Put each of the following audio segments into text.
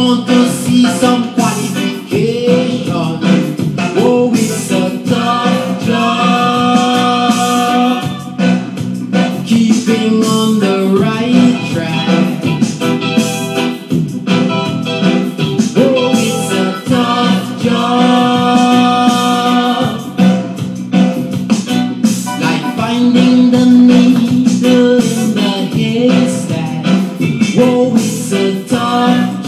want to see some qualification. Oh, it's a tough job, keeping on the right track. Oh, it's a tough job, like finding the needle in the haystack. Oh, it's a tough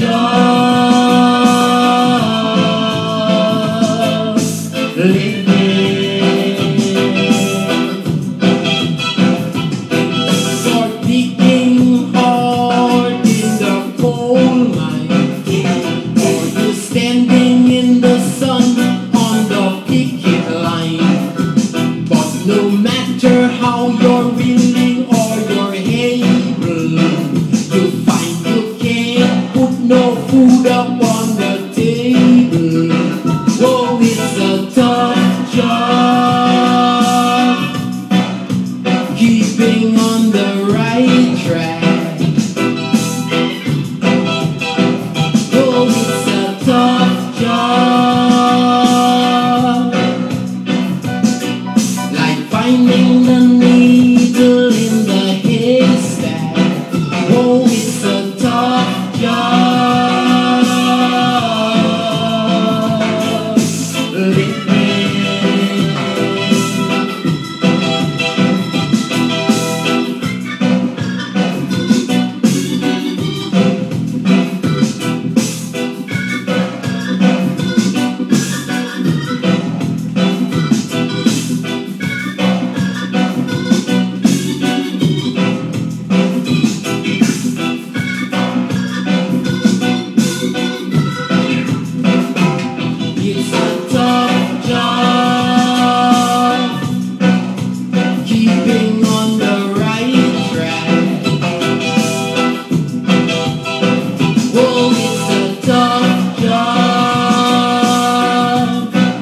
job, living. Start digging hard in the coal mine, or you standing in the sun on the picket line. But no matter how you're willing or you're able, you find you can't put no food up on the table. Oh, it's a tough job, keeping on the right track. Oh, it's a tough job, like finding the needle in the haystack. Oh, it's a tough job, living. It's a tough job, keeping on the right track. Oh, it's a tough job,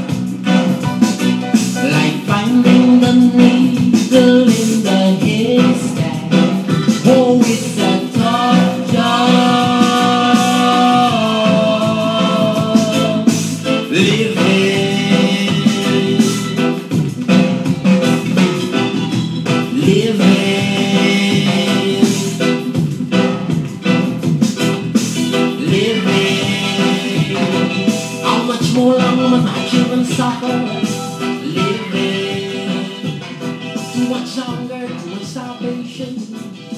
like finding the needle in the haystack. Oh, it's a tough job, living, living. How much more longer will my children suffer? Living. Too much hunger, too much starvation.